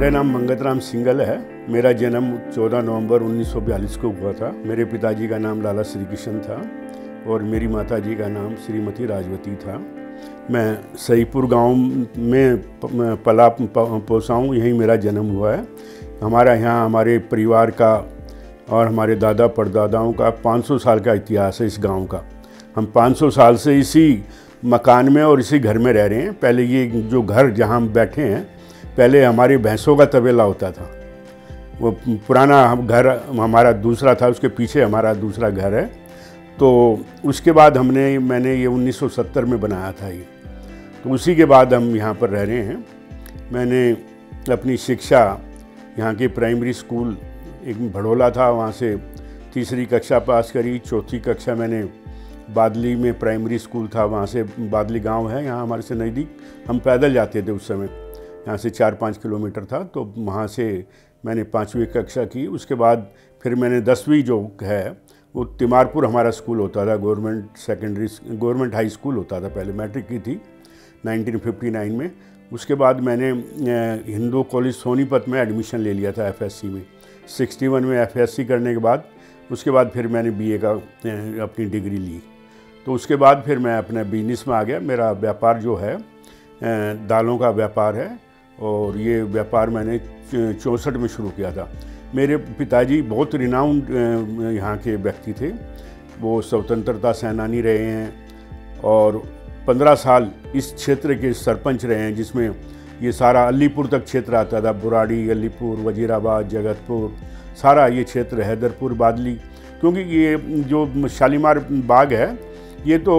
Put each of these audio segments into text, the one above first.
मेरा नाम मंगतराम सिंगल है। मेरा जन्म 14 नवंबर 1942 को हुआ था। मेरे पिताजी का नाम लाला श्री कृष्ण था और मेरी माताजी का नाम श्रीमती राजवती था। मैं सईपुर गांव में पला पोसा हूँ, यहीं मेरा जन्म हुआ है। हमारा यहाँ हमारे परिवार का और हमारे दादा परदादाओं का 500 साल का इतिहास है इस गांव का। हम 500 साल से इसी मकान में और इसी घर में रह रहे हैं। पहले ये जो घर जहाँ हम बैठे हैं, पहले हमारी भैंसों का तबेला होता था। वो पुराना घर हमारा दूसरा था, उसके पीछे हमारा दूसरा घर है। तो उसके बाद मैंने ये 1970 में बनाया था ये, तो उसी के बाद हम यहाँ पर रह रहे हैं। मैंने अपनी शिक्षा यहाँ के प्राइमरी स्कूल एक भड़ोला था, वहाँ से तीसरी कक्षा पास करी। चौथी कक्षा मैंने बादली में प्राइमरी स्कूल था, वहाँ से बादली गांव है यहाँ हमारे से नज़दीक। हम पैदल जाते थे उस समय, यहाँ से 4-5 किलोमीटर था। तो वहाँ से मैंने 5वीं कक्षा की। उसके बाद फिर मैंने 10वीं जो है वो तिमारपुर हमारा स्कूल होता था, गवर्नमेंट हाई स्कूल होता था। पहले मैट्रिक की थी 1959 में। उसके बाद मैंने हिंदू कॉलेज सोनीपत में एडमिशन ले लिया था एफएससी में। 61 में एफएससी करने के बाद उसके बाद फिर मैंने बीए का अपनी डिग्री ली। तो उसके बाद फिर मैं अपने बिजनेस में आ गया। मेरा व्यापार जो है दालों का व्यापार है और ये व्यापार मैंने 64 में शुरू किया था। मेरे पिताजी बहुत रिनाउंड यहाँ के व्यक्ति थे। वो स्वतंत्रता सेनानी रहे हैं और 15 साल इस क्षेत्र के सरपंच रहे हैं, जिसमें ये सारा अलीपुर तक क्षेत्र आता था। बुराड़ी, अलीपुर, वजीराबाद, जगतपुर, सारा ये क्षेत्र, हैदरपुर, बादली। क्योंकि ये जो शालीमार बाग है ये तो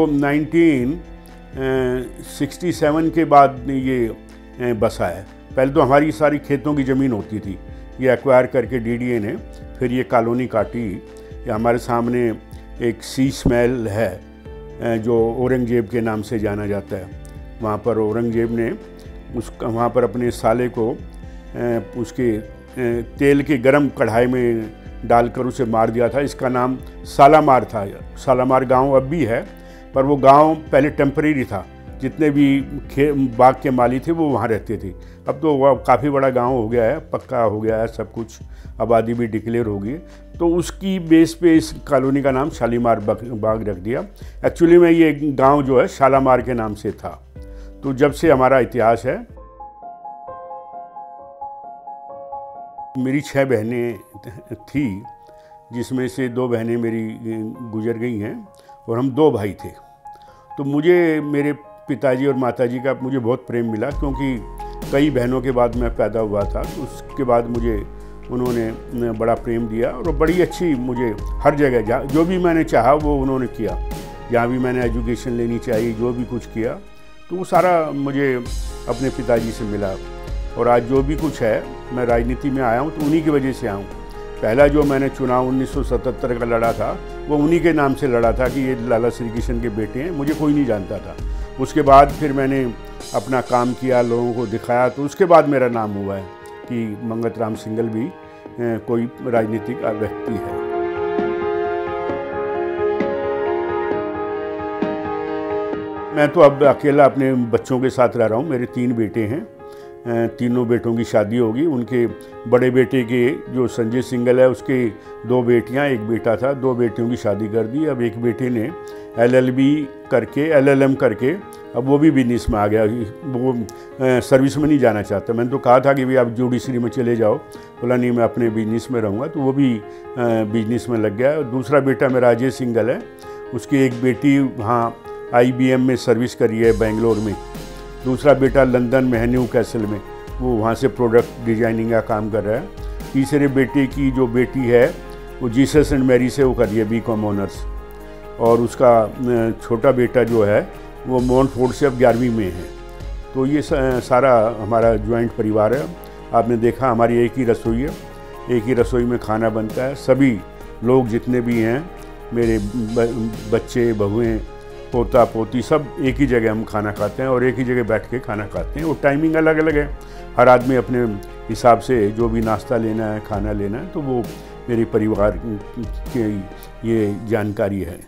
1967 के बाद ये बसा है। पहले तो हमारी सारी खेतों की ज़मीन होती थी, ये एक्वायर करके डीडीए ने फिर ये कॉलोनी काटी। हमारे सामने एक शीश महल है जो औरंगजेब के नाम से जाना जाता है। वहाँ पर औरंगजेब ने वहाँ पर अपने साले को उसके तेल के गरम कढ़ाई में डालकर उसे मार दिया था। इसका नाम सालामार था। सालामार गांव अब भी है, पर वो गांव पहले टेम्परेरी था। जितने भी बाग के माली थे वो वहाँ रहते थे। अब तो वह काफ़ी बड़ा गांव हो गया है, पक्का हो गया है सब कुछ, आबादी भी डिक्लेयर हो गई। तो उसकी बेस पे इस कॉलोनी का नाम शालीमार बाग रख दिया। एक्चुअली में ये गांव जो है शालामार के नाम से था। तो जब से हमारा इतिहास है। मेरी 6 बहनें थी, जिसमें से 2 बहनें मेरी गुजर गई हैं और हम 2 भाई थे। तो मुझे मेरे पिताजी और माताजी का मुझे बहुत प्रेम मिला, क्योंकि कई बहनों के बाद मैं पैदा हुआ था। तो उसके बाद मुझे उन्होंने बड़ा प्रेम दिया और बड़ी अच्छी मुझे हर जगह जो भी मैंने चाहा वो उन्होंने किया। जहाँ भी मैंने एजुकेशन लेनी चाहिए, जो भी कुछ किया, तो वो सारा मुझे अपने पिताजी से मिला। और आज जो भी कुछ है, मैं राजनीति में आया हूँ तो उन्हीं की वजह से आया हूँ। पहला जो मैंने चुनाव 1977 का लड़ा था वो उन्हीं के नाम से लड़ा था कि ये लाला श्री कृष्ण के बेटे हैं। मुझे कोई नहीं जानता था। उसके बाद फिर मैंने अपना काम किया, लोगों को दिखाया, तो उसके बाद मेरा नाम हुआ है कि मंगतराम सिंगल भी कोई राजनीतिक व्यक्ति है। मैं तो अब अकेला अपने बच्चों के साथ रह रहा हूँ। मेरे 3 बेटे हैं, तीनों बेटों की शादी होगी। उनके बड़े बेटे के जो संजय सिंगल है उसके 2 बेटियां, 1 बेटा था, 2 बेटियों की शादी कर दी। अब एक बेटे ने LLM करके अब वो भी बिजनेस में आ गया। वो सर्विस में नहीं जाना चाहता। मैंने तो कहा था कि भाई आप जुडिशरी में चले जाओ, बोला नहीं मैं अपने बिजनेस में रहूँगा। तो वो भी बिजनेस में लग गया। दूसरा बेटा मेरा अजय सिंगल है, उसकी एक बेटी वहाँ IBM में सर्विस करी है बेंगलोर में। दूसरा बेटा लंदन में है, न्यू कैसल में, वो वहाँ से प्रोडक्ट डिजाइनिंग का काम कर रहा है। तीसरे बेटे की जो बेटी है वो जीसस एंड मैरी से वो कर रही है BCom ऑनर्स। और उसका छोटा बेटा जो है वो मोंटफोर्ट से अब 11वीं में है। तो ये सारा हमारा जॉइंट परिवार है। आपने देखा हमारी एक ही रसोई है, एक ही रसोई में खाना बनता है। सभी लोग जितने भी हैं, मेरे बच्चे, बहुएँ, पोता पोती, सब एक ही जगह हम खाना खाते हैं और एक ही जगह बैठ के खाना खाते हैं। वो टाइमिंग अलग अलग है, हर आदमी अपने हिसाब से जो भी नाश्ता लेना है, खाना लेना है। तो वो मेरे परिवार की ये जानकारी है।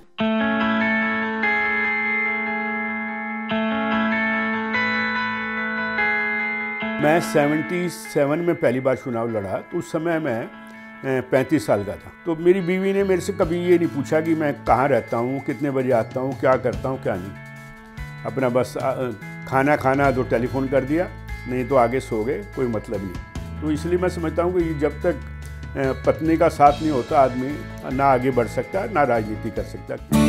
मैं 77 में पहली बार चुनाव लड़ा, तो उस समय मैं 35 साल का था। तो मेरी बीवी ने मेरे से कभी ये नहीं पूछा कि मैं कहाँ रहता हूँ, कितने बजे आता हूँ, क्या करता हूँ, क्या नहीं। अपना बस खाना खाना तो टेलीफोन कर दिया, नहीं तो आगे सो गए, कोई मतलब नहीं। तो इसलिए मैं समझता हूँ कि जब तक पत्नी का साथ नहीं होता, आदमी ना आगे बढ़ सकता, ना राजनीति कर सकता।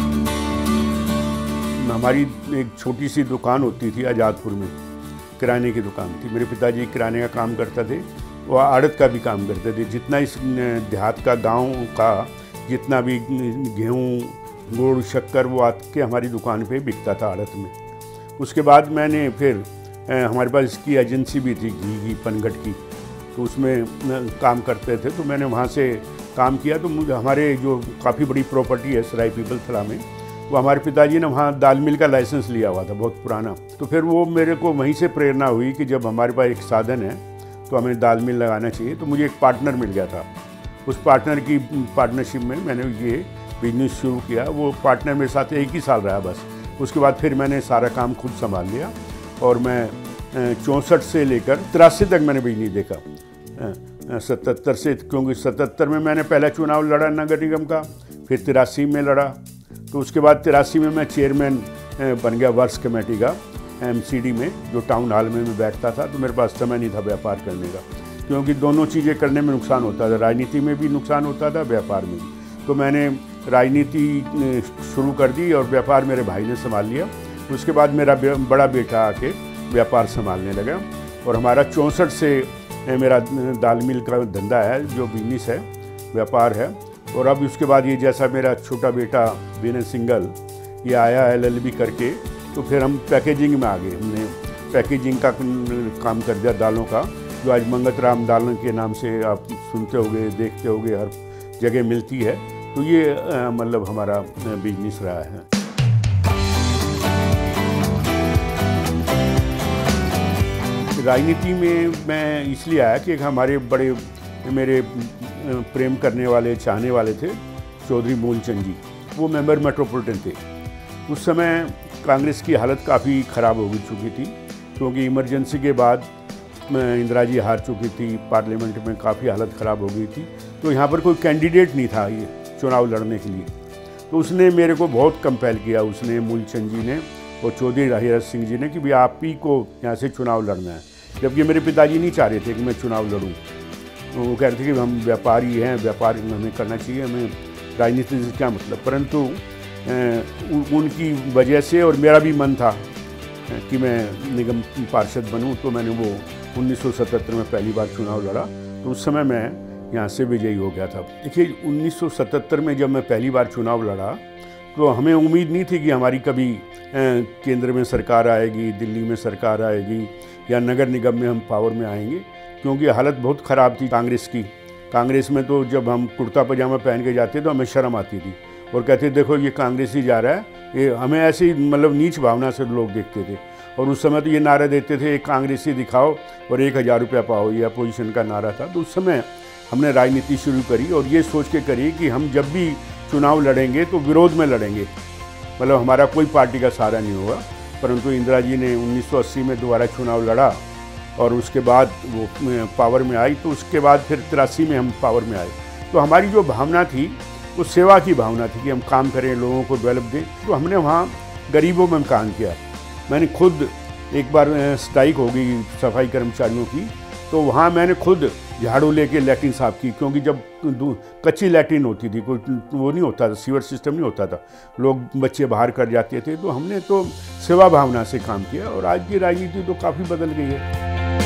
हमारी एक छोटी सी दुकान होती थी आज़ादपुर में, किराने की दुकान थी। मेरे पिताजी किराने का काम करते थे, वो आड़त का भी काम करते थे। जितना इस देहात का, गांव का जितना भी गेहूँ, गुड़, शक्कर, वो आके हमारी दुकान पे बिकता था आड़त में। उसके बाद मैंने फिर हमारे पास इसकी एजेंसी भी थी, घी की, पनघट की, तो उसमें काम करते थे। तो मैंने वहाँ से काम किया। तो मुझे, हमारे जो काफ़ी बड़ी प्रॉपर्टी है सराय पीपलथला में, वो हमारे पिताजी ने वहाँ दाल मिल का लाइसेंस लिया हुआ था, बहुत पुराना। तो फिर वो मेरे को वहीं से प्रेरणा हुई कि जब हमारे पास एक साधन है तो हमें दाल मिल लगाना चाहिए। तो मुझे एक पार्टनर मिल गया था। उस पार्टनर की पार्टनरशिप में मैंने ये बिजनेस शुरू किया। वो पार्टनर मेरे साथ 1 ही साल रहा बस। उसके बाद फिर मैंने सारा काम खुद संभाल लिया और मैं 64 से लेकर 83 तक मैंने बिजली देखा। 77 से, क्योंकि 77 में मैंने पहला चुनाव लड़ा नगर निगम का, फिर 83 में लड़ा। तो उसके बाद 83 में मैं चेयरमैन बन गया वर्क्स कमेटी का, MCD में, जो टाउन हॉल में मैं बैठता था। तो मेरे पास समय नहीं था व्यापार करने का, क्योंकि दोनों चीज़ें करने में नुकसान होता था, राजनीति में भी नुकसान होता था, व्यापार में भी। तो मैंने राजनीति शुरू कर दी और व्यापार मेरे भाई ने संभाल लिया। उसके बाद मेरा बड़ा बेटा आके व्यापार संभालने लगा और हमारा 64 से मेरा दाल मिल का धंधा है, जो बिजनेस है, व्यापार है। और अब उसके बाद ये जैसा मेरा छोटा बेटा विनय सिंगल ये आया LLB करके, तो फिर हम पैकेजिंग में आ गए। हमने पैकेजिंग का काम कर दिया दालों का, जो आज मंगत राम दालों के नाम से आप सुनते होगे, देखते होगे, हर जगह मिलती है। तो ये मतलब हमारा बिजनेस रहा है। राजनीति में मैं इसलिए आया कि हमारे बड़े मेरे प्रेम करने वाले, चाहने वाले थे, चौधरी मूलचंद जी। वो मेंबर मेट्रोपॉलिटन थे। उस समय कांग्रेस की हालत काफ़ी ख़राब हो चुकी थी, क्योंकि इमरजेंसी के बाद इंदिरा जी हार चुकी थी, पार्लियामेंट में काफ़ी हालत ख़राब हो गई थी। तो यहाँ पर कोई कैंडिडेट नहीं था ये चुनाव लड़ने के लिए। तो उसने मेरे को बहुत कंपेल किया, उसने, मूलचंद जी ने और चौधरी हरिहर सिंह जी ने, कि भाई आप ही को यहाँ से चुनाव लड़ना है। जबकि मेरे पिताजी नहीं चाह रहे थे कि मैं चुनाव लड़ूँ। वो कह रहे थे कि हम व्यापारी हैं, व्यापार हमें करना चाहिए, हमें राजनीति से क्या मतलब। परंतु उनकी वजह से, और मेरा भी मन था कि मैं निगम पार्षद बनूं, तो मैंने वो 1977 में पहली बार चुनाव लड़ा। तो उस समय मैं यहाँ से विजयी हो गया था। देखिए, 1977 में जब मैं पहली बार चुनाव लड़ा, तो हमें उम्मीद नहीं थी कि हमारी कभी केंद्र में सरकार आएगी, दिल्ली में सरकार आएगी, या नगर निगम में हम पावर में आएंगे, क्योंकि हालत बहुत ख़राब थी कांग्रेस की। कांग्रेस में तो जब हम कुर्ता पजामा पहन के जाते तो हमें शर्म आती थी और कहते देखो ये कांग्रेस ही जा रहा है, ये हमें ऐसी मतलब नीच भावना से लोग देखते थे। और उस समय तो ये नारा देते थे, एक कांग्रेसी दिखाओ और 1000 रुपया पाओ, ये अपोजिशन का नारा था। तो उस समय हमने राजनीति शुरू करी और ये सोच के करी कि हम जब भी चुनाव लड़ेंगे तो विरोध में लड़ेंगे, मतलब हमारा कोई पार्टी का सहारा नहीं होगा। परंतु इंदिरा जी ने 1980 में दोबारा चुनाव लड़ा और उसके बाद वो पावर में आई। तो उसके बाद फिर 83 में हम पावर में आए। तो हमारी जो भावना थी वो सेवा की भावना थी कि हम काम करें, लोगों को डेवलप दें। तो हमने वहाँ गरीबों में काम किया। मैंने खुद एक बार स्ट्राइक हो गई सफाई कर्मचारियों की, तो वहाँ मैंने खुद झाड़ू लेके लैट्रिन साफ की, क्योंकि जब कच्ची लैट्रिन होती थी, कोई वो नहीं होता था, सीवर सिस्टम नहीं होता था, लोग बच्चे बाहर कर जाते थे। तो हमने तो सेवा भावना से काम किया और आज की राजनीति तो काफ़ी बदल गई है।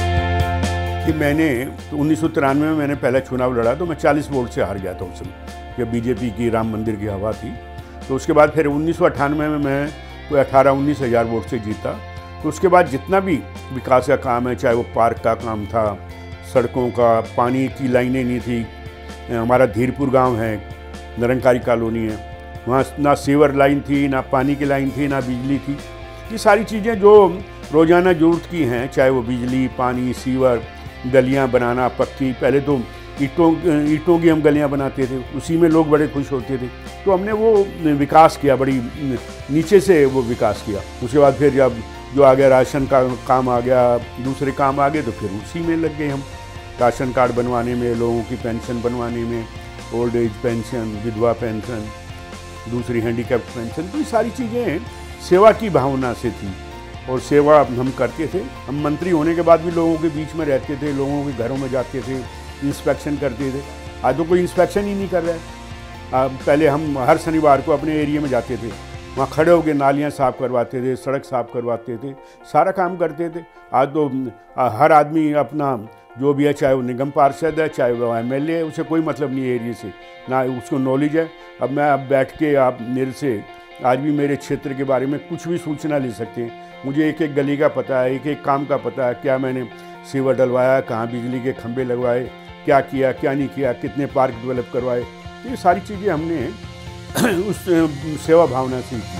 कि मैंने 1993 में मैंने पहला चुनाव लड़ा, तो मैं 40 वोट से हार गया था उस समय, जब बीजेपी की राम मंदिर की हवा थी। तो उसके बाद फिर 1998 में मैं कोई 18-19 हज़ार वोट से जीता। तो उसके बाद जितना भी विकास का काम है, चाहे वो पार्क का काम था, सड़कों का, पानी की लाइनें नहीं थी। हमारा धीरपुर गांव है, निरंकारी कॉलोनी है, वहाँ ना सीवर लाइन थी, ना पानी की लाइन थी, ना बिजली थी। ये सारी चीज़ें जो रोज़ाना ज़रूरत की हैं, चाहे वो बिजली, पानी, सीवर, गलियां बनाना पक्की। पहले तो ईंटों की हम गलियां बनाते थे, उसी में लोग बड़े खुश होते थे। तो हमने वो विकास किया, बड़ी नीचे से वो विकास किया। उसके बाद फिर जब जो आ गया राशन का काम आ गया, दूसरे काम आ गए, तो फिर उसी में लग गए हम, राशन कार्ड बनवाने में, लोगों की पेंशन बनवाने में, ओल्ड एज पेंशन, विधवा पेंशन, दूसरी हैंडीकैप्ड पेंशन। तो ये सारी चीज़ें सेवा की भावना से थी और सेवा हम करते थे। हम मंत्री होने के बाद भी लोगों के बीच में रहते थे, लोगों के घरों में जाते थे, इंस्पेक्शन करते थे। आज तो कोई इंस्पेक्शन ही नहीं कर रहा है। पहले हम हर शनिवार को अपने एरिया में जाते थे, वहाँ खड़े होकर नालियाँ साफ़ करवाते थे, सड़क साफ़ करवाते थे, सारा काम करते थे। आज तो हर आदमी अपना जो भी है, चाहे वो निगम पार्षद है, चाहे वो MLA है, उसे कोई मतलब नहीं है एरिया से, ना उसको नॉलेज है। अब बैठ के आप मेरे से आज भी मेरे क्षेत्र के बारे में कुछ भी सूचना ले सकते हैं। मुझे एक एक गली का पता है, एक एक काम का पता है, क्या मैंने सीवर डलवाया, कहाँ बिजली के खंभे लगवाए, क्या किया क्या नहीं किया, कितने पार्क डेवलप करवाए। तो ये सारी चीज़ें हमने उस सेवा भावना से की।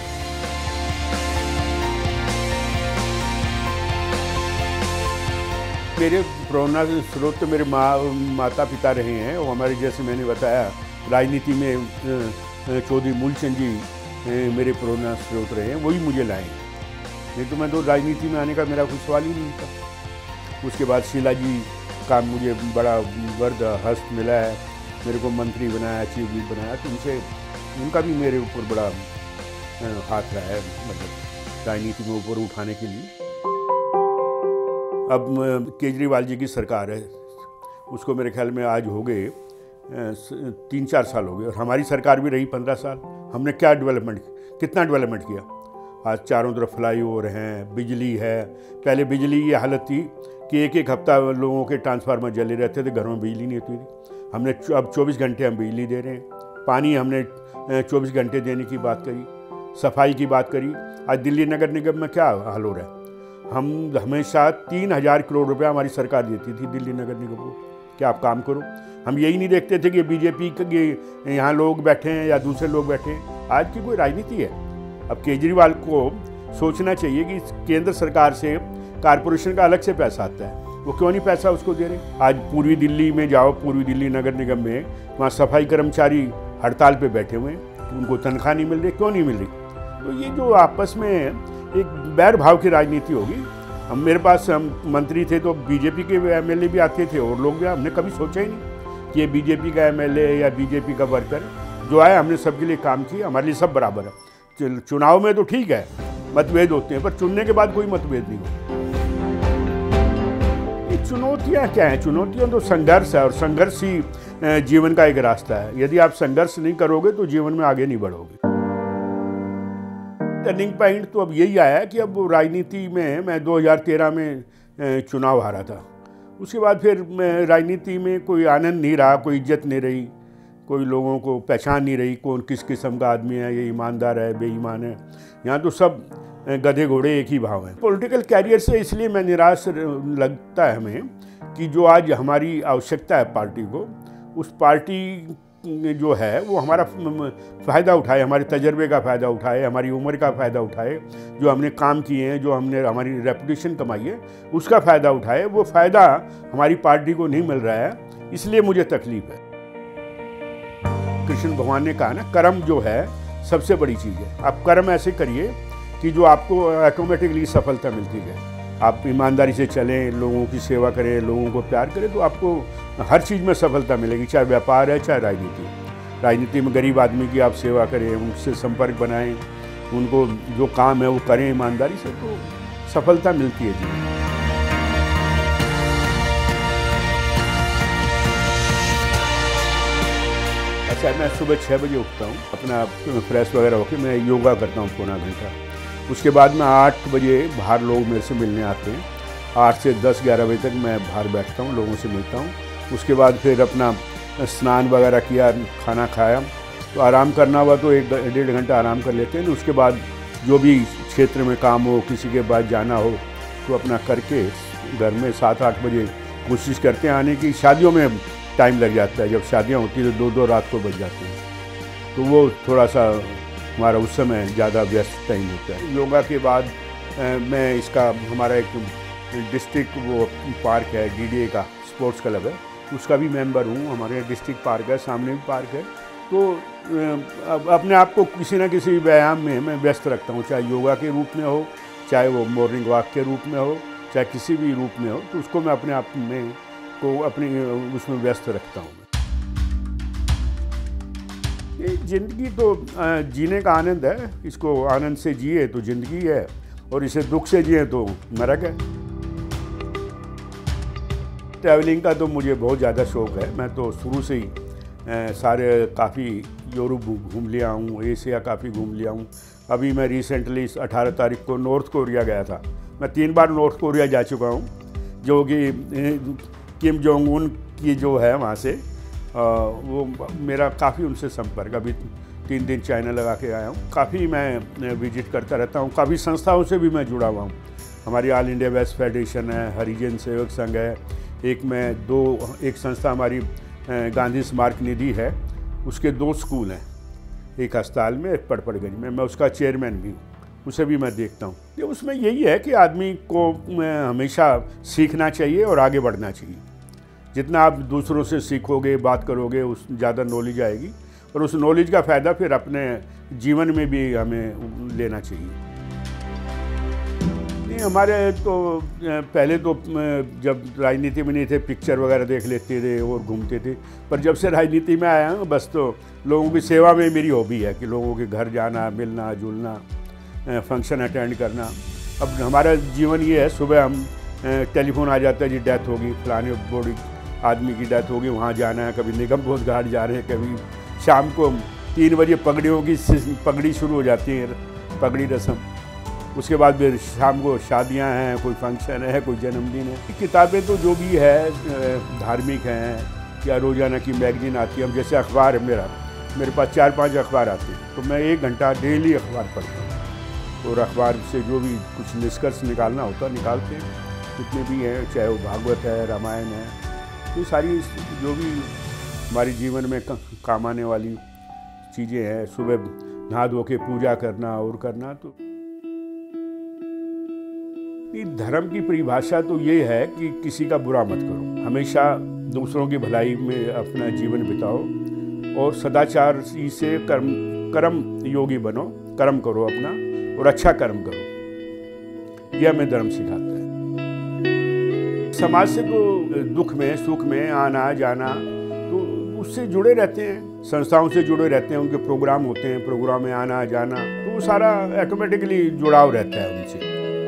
मेरे प्रेरणा स्रोत तो मेरे माता पिता रहे हैं, और हमारे जैसे मैंने बताया राजनीति में चौधरी मूलचंद जी मेरे प्रेरणा स्रोत रहे हैं, वही मुझे लाए। नहीं तो मैं तो राजनीति में आने का मेरा कोई सवाल ही नहीं था। उसके बाद शीला जी का मुझे बड़ा वर्द हस्त मिला है, मेरे को मंत्री बनाया, चीफ व्हिप बनाया, तो उनका भी मेरे ऊपर बड़ा हाथ रहा है, मतलब राजनीति में ऊपर उठाने के लिए। अब केजरीवाल जी की सरकार है, उसको मेरे ख्याल में आज हो गए 3-4 साल हो गए, और हमारी सरकार भी रही 15 साल। हमने कितना डेवलपमेंट किया। आज चारों तरफ फ्लाईओवर हैं, बिजली है। पहले बिजली ये हालत थी कि एक हफ्ता लोगों के ट्रांसफार्मर जले रहते थे, घरों में बिजली नहीं होती थी। हमने अब 24 घंटे हम बिजली दे रहे हैं। पानी हमने 24 घंटे देने की बात करी, सफाई की बात करी। आज दिल्ली नगर निगम में क्या हाल हो रहा है? हम हमेशा 3000 करोड़ रुपया हमारी सरकार देती थी दिल्ली नगर निगम को, क्या आप काम करो। हम यही नहीं देखते थे कि बीजेपी के यहाँ लोग बैठे हैं या दूसरे लोग बैठे हैं। आज की कोई राजनीति है। अब केजरीवाल को सोचना चाहिए कि केंद्र सरकार से कारपोरेशन का अलग से पैसा आता है, वो क्यों नहीं पैसा उसको दे रहे। आज पूर्वी दिल्ली में जाओ, पूर्वी दिल्ली नगर निगम में, वहाँ सफाई कर्मचारी हड़ताल पे बैठे हुए हैं, उनको तनख्वाह नहीं मिल रही। क्यों नहीं मिल रही? तो ये जो आपस में एक बैर भाव की राजनीति होगी। हम मेरे पास हम मंत्री थे तो बीजेपी के MLA भी आते थे और लोग भी। हमने कभी सोचा ही नहीं कि ये बीजेपी का MLA या बीजेपी का वर्कर जो आए, हमने सबके लिए काम किया, हमारे लिए सब बराबर है। चुनाव में तो ठीक है मतभेद होते हैं, पर चुनने के बाद कोई मतभेद नहीं होता। ये चुनौतियाँ क्या हैं? चुनौतियाँ तो संघर्ष है, और संघर्ष ही जीवन का एक रास्ता है। यदि आप संघर्ष नहीं करोगे तो जीवन में आगे नहीं बढ़ोगे। टर्निंग पॉइंट तो अब यही आया कि अब राजनीति में मैं 2013 में चुनाव हारा था। उसके बाद फिर मैं राजनीति में कोई आनंद नहीं रहा, कोई इज्जत नहीं रही, कोई लोगों को पहचान नहीं रही, कौन किस किस्म का आदमी है, ये ईमानदार है, बेईमान है। यहाँ तो सब गधे घोड़े एक ही भाव हैं। पॉलिटिकल कैरियर से इसलिए मैं निराश लगता है हमें कि जो आज हमारी आवश्यकता है पार्टी को, उस पार्टी जो है वो हमारा फ़ायदा उठाए, हमारे तजर्बे का फ़ायदा उठाए, हमारी उम्र का फ़ायदा उठाए, जो हमने काम किए हैं, जो हमने हमारी रेपुटेशन कमाई है, उसका फ़ायदा उठाए। वो फ़ायदा हमारी पार्टी को नहीं मिल रहा है, इसलिए मुझे तकलीफ़ है। कृष्ण भगवान ने कहा ना, कर्म जो है सबसे बड़ी चीज़ है। आप कर्म ऐसे करिए कि जो आपको ऑटोमेटिकली सफलता मिलती है। आप ईमानदारी से चलें, लोगों की सेवा करें, लोगों को प्यार करें, तो आपको हर चीज़ में सफलता मिलेगी, चाहे व्यापार है चाहे राजनीति। राजनीति में गरीब आदमी की आप सेवा करें, उनसे संपर्क बनाएं, उनको जो काम है वो करें ईमानदारी से, तो सफलता मिलती है जी। अच्छा, मैं सुबह 6 बजे उठता हूँ, अपना फ्रेश वगैरह होकर मैं योगा करता हूँ पौना घंटा। उसके बाद मैं 8 बजे बाहर लोग मेरे से मिलने आते हैं। 8 से 10-11 बजे तक मैं बाहर बैठता हूँ, लोगों से मिलता हूँ। उसके बाद फिर अपना स्नान वगैरह किया, खाना खाया, तो आराम करना हुआ तो 1-1.5 घंटा आराम कर लेते हैं। उसके बाद जो भी क्षेत्र में काम हो, किसी के पास जाना हो, तो अपना करके घर में 7-8 बजे कोशिश करते हैं आने की। शादियों में टाइम लग जाता है, जब शादियाँ होती हैं तो 2-2 रात को बज जाते हैं, तो वो थोड़ा सा हमारा उस समय ज़्यादा व्यस्त टाइम होता है। योगा के बाद मैं इसका हमारा एक डिस्ट्रिक्ट वो पार्क है, DDA का स्पोर्ट्स क्लब है, उसका भी मेंबर हूँ। हमारे डिस्ट्रिक्ट पार्क है, सामने भी पार्क है। तो अपने आप को किसी न किसी व्यायाम में मैं व्यस्त रखता हूँ, चाहे योगा के रूप में हो, चाहे वो मॉर्निंग वॉक के रूप में हो, चाहे किसी भी रूप में हो, तो उसको मैं अपने आप में को अपनी उसमें व्यस्त रखता हूँ। ये ज़िंदगी तो जीने का आनंद है, इसको आनंद से जिए तो ज़िंदगी है, और इसे दुख से जिए तो नरक है। ट्रैवलिंग का तो मुझे बहुत ज़्यादा शौक़ है। मैं तो शुरू से ही सारे काफ़ी यूरोप घूम लिया हूँ, एशिया काफ़ी घूम लिया हूँ। अभी मैं रिसेंटली 18 तारीख को नॉर्थ कोरिया गया था। मैं 3 बार नॉर्थ कोरिया जा चुका हूँ, जो कि किम जोंग उन की जो है वहाँ से वो मेरा काफ़ी उनसे संपर्क। अभी 3 दिन चाइना लगा के आया हूँ। काफ़ी मैं विजिट करता रहता हूँ। काफ़ी संस्थाओं से भी मैं जुड़ा हुआ हूँ। हमारी ऑल इंडिया वेस्ट फेडरेशन है, हरिजन सेवक संघ है, एक संस्था हमारी गांधी स्मारक निधि है, उसके 2 स्कूल हैं, एक अस्पताल में, एक पड़पड़गंज में। मैं उसका चेयरमैन भी हूँ, उसे भी मैं देखता हूँ। ये उसमें यही है कि आदमी को हमेशा सीखना चाहिए और आगे बढ़ना चाहिए। जितना आप दूसरों से सीखोगे, बात करोगे, उस ज़्यादा नॉलेज आएगी, और उस नॉलेज का फ़ायदा फिर अपने जीवन में भी हमें लेना चाहिए। हमारे तो पहले तो जब राजनीति में नहीं थे, पिक्चर वगैरह देख लेते थे और घूमते थे, पर जब से राजनीति में आया हूँ, बस तो लोगों की सेवा में मेरी हॉबी है कि लोगों के घर जाना, मिलना जुलना, फंक्शन अटेंड करना। अब हमारा जीवन ये है, सुबह हम टेलीफोन आ जाता है जी डेथ होगी, फलाने बॉडी आदमी की डेथ होगी, वहाँ जाना है। कभी निगम बोध घाट जा रहे हैं, कभी शाम को 3 बजे पगड़ी शुरू हो जाती है, पगड़ी रस्म। उसके बाद फिर शाम को शादियां हैं, कोई फंक्शन है, कोई जन्मदिन है। किताबें तो जो भी है धार्मिक हैं, या रोज़ाना की मैगजीन आती है। जैसे अखबार है मेरे पास 4-5 अखबार आते हैं, तो मैं 1 घंटा डेली अखबार पढ़ता हूँ, और अखबार से जो भी कुछ निष्कर्ष निकालना होता निकालते हैं, जितने भी हैं, चाहे वो भागवत है, रामायण है, तो सारी जो भी हमारे जीवन में काम आने वाली चीज़ें हैं। सुबह नहा धो के पूजा करना और करना। तो धर्म की परिभाषा तो ये है कि किसी का बुरा मत करो, हमेशा दूसरों की भलाई में अपना जीवन बिताओ, और सदाचार से कर्म योगी बनो, कर्म करो अपना, और अच्छा कर्म करो। यह हमें धर्म सिखाता है। समाज से तो दुख में सुख में आना जाना, तो उससे जुड़े रहते हैं, संस्थाओं से जुड़े रहते हैं, उनके प्रोग्राम होते हैं, प्रोग्राम में आना जाना, तो सारा ऑटोमेटिकली जुड़ाव रहता है उनसे।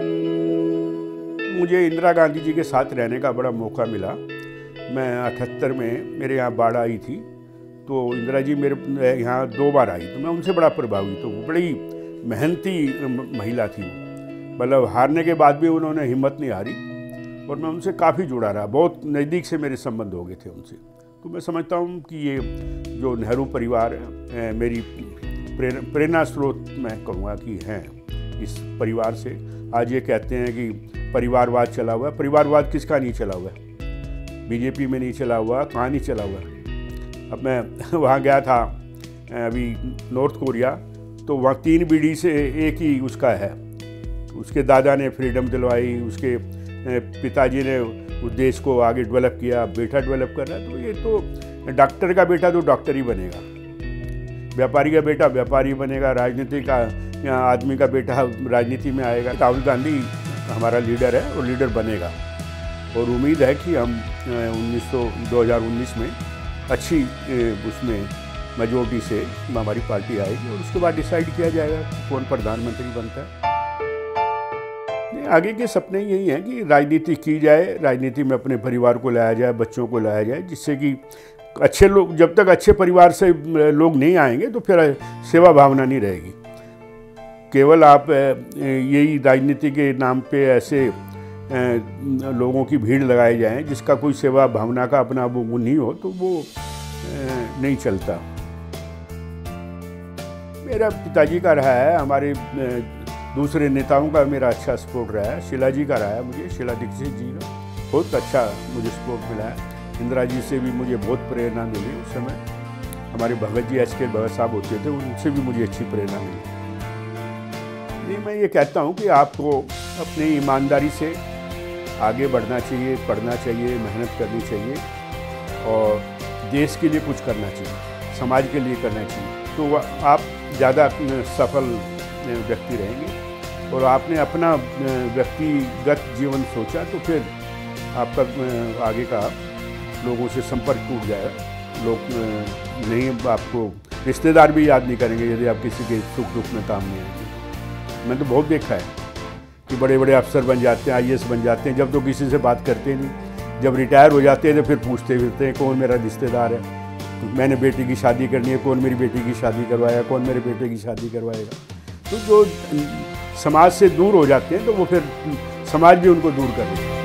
मुझे इंदिरा गांधी जी के साथ रहने का बड़ा मौका मिला। मैं 78 में मेरे यहाँ बाढ़ आई थी, तो इंदिरा जी मेरे यहाँ 2 बार आई, तो मैं उनसे बड़ा प्रभावित हूँ। बड़ी मेहनती महिला थी, मतलब हारने के बाद भी उन्होंने हिम्मत नहीं हारी, और मैं उनसे काफ़ी जुड़ा रहा। बहुत नज़दीक से मेरे संबंध हो गए थे उनसे। तो मैं समझता हूँ कि ये जो नेहरू परिवार है, मेरी प्रेरणा स्रोत मैं कहूँगा कि हैं इस परिवार से। आज ये कहते हैं कि परिवारवाद चला हुआ है। परिवारवाद किसका नहीं चला हुआ है? बीजेपी में नहीं चला हुआ, कहाँ नहीं चला हुआ है? अब मैं वहाँ गया था अभी नॉर्थ कोरिया, तो वहाँ 3 पीढ़ी से एक ही उसका है। उसके दादा ने फ्रीडम दिलवाई, उसके पिताजी ने उस देश को आगे डेवलप किया, बेटा डेवलप कर रहा है। तो ये तो डॉक्टर का बेटा तो डॉक्टर ही बनेगा, व्यापारी का बेटा व्यापारी बनेगा, राजनीति का आदमी का बेटा राजनीति में आएगा। राहुल गांधी हमारा लीडर है, और लीडर बनेगा, और उम्मीद है कि हम 2019 में अच्छी उसमें मेजॉरिटी से हमारी पार्टी आएगी, और उसके बाद डिसाइड किया जाएगा कौन प्रधानमंत्री बनता है। आगे के सपने यही हैं कि राजनीति की जाए, राजनीति में अपने परिवार को लाया जाए, बच्चों को लाया जाए, जिससे कि अच्छे लोग, जब तक अच्छे परिवार से लोग नहीं आएंगे तो फिर सेवा भावना नहीं रहेगी। केवल आप यही राजनीति के नाम पे ऐसे लोगों की भीड़ लगाए जाएं जिसका कोई सेवा भावना का अपना वो नहीं हो, तो वो नहीं चलता। मेरा पिताजी का रहा है, हमारे दूसरे नेताओं का मेरा अच्छा सपोर्ट रहा है। शीला जी का रहा है, मुझे शीला दीक्षित जी का बहुत अच्छा मुझे सपोर्ट मिला है। इंदिरा जी से भी मुझे बहुत प्रेरणा मिली उस समय। हमारे भगत जी SK भगत साहब होते थे, उनसे भी मुझे अच्छी प्रेरणा मिली। नहीं, मैं ये कहता हूँ कि आपको अपनी ईमानदारी से आगे बढ़ना चाहिए, पढ़ना चाहिए, मेहनत करनी चाहिए, और देश के लिए कुछ करना चाहिए, समाज के लिए करना चाहिए, तो आप ज़्यादा सफल व्यक्ति रहेंगे। और आपने अपना व्यक्तिगत जीवन सोचा तो फिर आपका आगे का लोगों से संपर्क टूट जाएगा। लोग नहीं, आपको रिश्तेदार भी याद नहीं करेंगे यदि आप किसी के सुख दुख में काम नहीं आएंगे। मैंने तो बहुत देखा है कि बड़े बड़े अफसर बन जाते हैं, IAS बन जाते हैं, जब तो किसी से बात करते नहीं, जब रिटायर हो जाते हैं तो फिर पूछते फिरते हैं कौन मेरा रिश्तेदार है, मैंने बेटी की शादी करनी है, कौन मेरी बेटी की शादी करवाएगा, कौन मेरे बेटे की शादी करवाएगा। तो जो समाज से दूर हो जाते हैं तो वो फिर समाज भी उनको दूर कर देता है।